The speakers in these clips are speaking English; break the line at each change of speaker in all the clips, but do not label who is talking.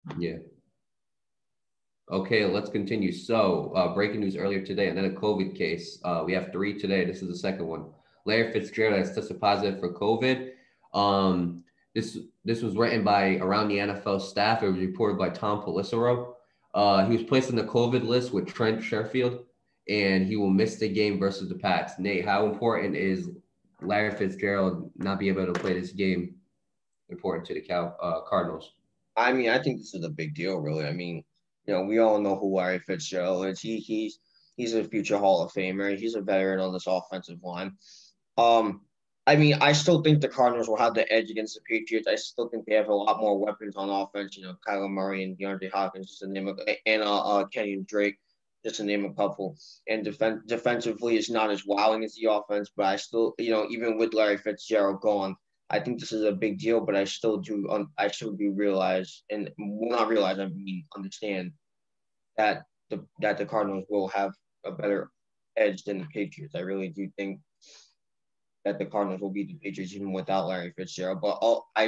Yeah. Okay, let's continue. So, breaking news earlier today, another COVID case. We have 3 today. This is the second one. Larry Fitzgerald has tested positive for COVID. Um, this was written by around the NFL staff. It was reported by Tom Pelissero. He was placed on the COVID list with Trent Sherfield, and he will miss the game versus the Pats. Nate, how important is Larry Fitzgerald not being able to play this game important to the Cardinals?
I mean, I think this is a big deal, really. I mean, we all know who Larry Fitzgerald is. He's a future Hall of Famer. He's a veteran on this offensive line. Um, I mean, I still think the Cardinals will have the edge against the Patriots. I still think they have a lot more weapons on offense. Kyler Murray and DeAndre Hopkins, just to name Kenny and Drake, just to name a couple. And defensively, it's not as wowing as the offense, but I still, even with Larry Fitzgerald gone, I think this is a big deal. But I still do, realize, and not realize, I mean, understand that the Cardinals will have a better edge than the Patriots. I really do think that the Cardinals will beat the Patriots even without Larry Fitzgerald. But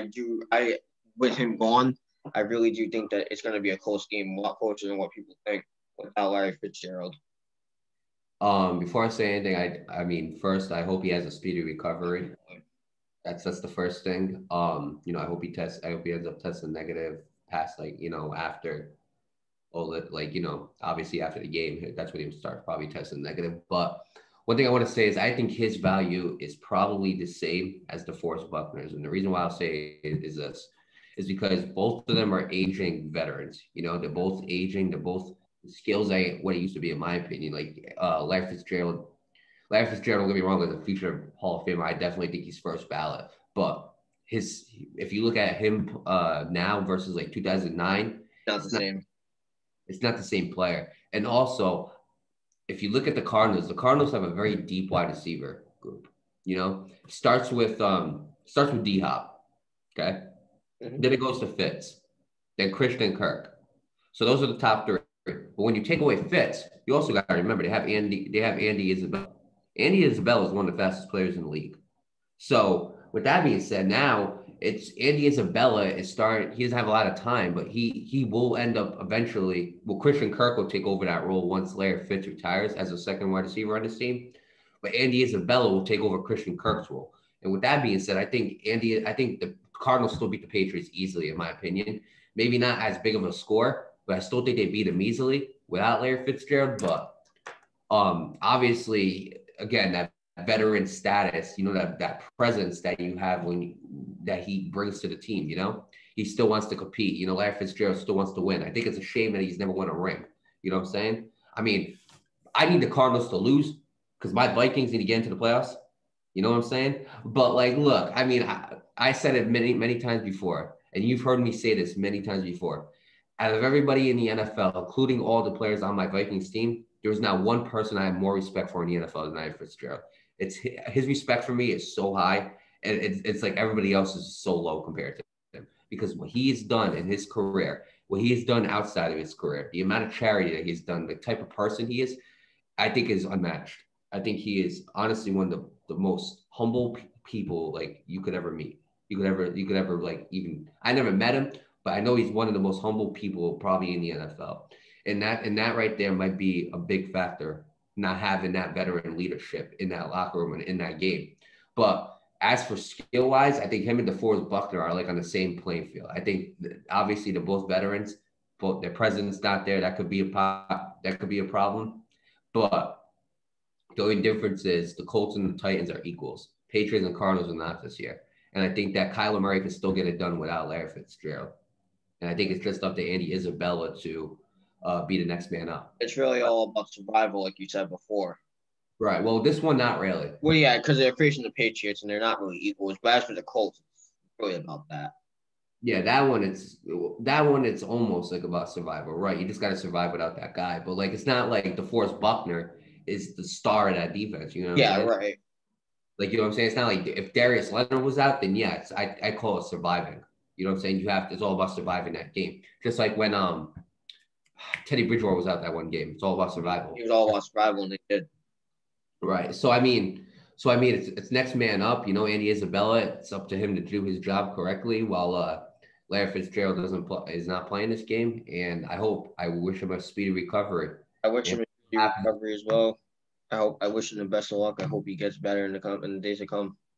with him gone, I really do think that it's going to be a close game, a lot closer than what people think without Larry Fitzgerald.
Before I say anything, I mean, first, I hope he has a speedy recovery. That's the first thing. I hope he ends up testing negative past after all that, obviously after the game, that's when he would start probably testing negative. But one thing I want to say is I think his value is probably the same as DeForest Buckner's. And the reason why I'll say is this is because both of them are aging veterans. They're both aging. They're both skills what it used to be, in my opinion. Like Larry Fitzgerald, don't get me wrong, as a future Hall of Famer, I definitely think he's first ballot. But if you look at him now versus like 2009,
not the same.
It's not the same player. And also, if you look at the Cardinals have a very deep wide receiver group. Starts with D Hop, okay. Mm-hmm. Then it goes to Fitz, then Christian Kirk. So those are the top 3. But when you take away Fitz, you also got to remember they have Andy Isabella. Andy Isabella is one of the fastest players in the league. So with that being said, now it's Andy Isabella is starting. He doesn't have a lot of time, but he will end up eventually. Well, Christian Kirk will take over that role once Larry Fitz retires as a second wide receiver on this team. But Andy Isabella will take over Christian Kirk's role. And with that being said, I think the Cardinals still beat the Patriots easily, in my opinion. Maybe not as big of a score, but I still think they beat them easily without Larry Fitzgerald. But obviously, again, that veteran status, that presence that you have that he brings to the team, he still wants to compete. Larry Fitzgerald still wants to win. I think it's a shame that he's never won a ring. You know what I'm saying? I mean, I need the Cardinals to lose because my Vikings need to get into the playoffs. You know what I'm saying? But look, I mean, I said it many, many times before, and you've heard me say this many times before. Out of everybody in the NFL, including all the players on my Vikings team, there's not one person I have more respect for in the NFL than Larry Fitzgerald. It's his respect for me is so high, and it's like everybody else is so low compared to him because what he's done in his career, what he has done outside of his career, the amount of charity that he's done, the type of person he is, I think is unmatched. I think he is honestly one of the most humble people you could ever meet. You could ever even. I never met him, but I know he's one of the most humble people probably in the NFL, and that right there might be a big factor. Not having that veteran leadership in that locker room and in that game. But as for skill wise, I think him and DeForest Buckner are on the same playing field. I think obviously they're both veterans, but their presence not there. That could be a problem. But the only difference is the Colts and the Titans are equals. Patriots and Cardinals are not this year. And I think that Kyler Murray can still get it done without Larry Fitzgerald. And I think it's just up to Andy Isabella to be the next man up.
It's really all about survival, like you said before.
Right. Well, this one, not really.
Well, yeah, because they're facing the Patriots, and they're not really equals. But as for the Colts, it's really about that.
Yeah, that one, it's almost about survival, right? You just got to survive without that guy. But it's not like DeForest Buckner is the star of that defense. You know what I'm saying?
Right.
You know what I'm saying? It's not like if Darius Leonard was out, then yeah, I call it surviving. You know what I'm saying? It's all about surviving that game. Just like when Teddy Bridgewater was out that one game. It's all about survival.
It was all about survival, and they did.
Right. So I mean, it's next man up. Andy Isabella. It's up to him to do his job correctly. While Larry Fitzgerald is not playing this game, and I wish him a speedy recovery.
I wish
And
him a recovery as well. I wish him the best of luck. I hope he gets better in the days to come.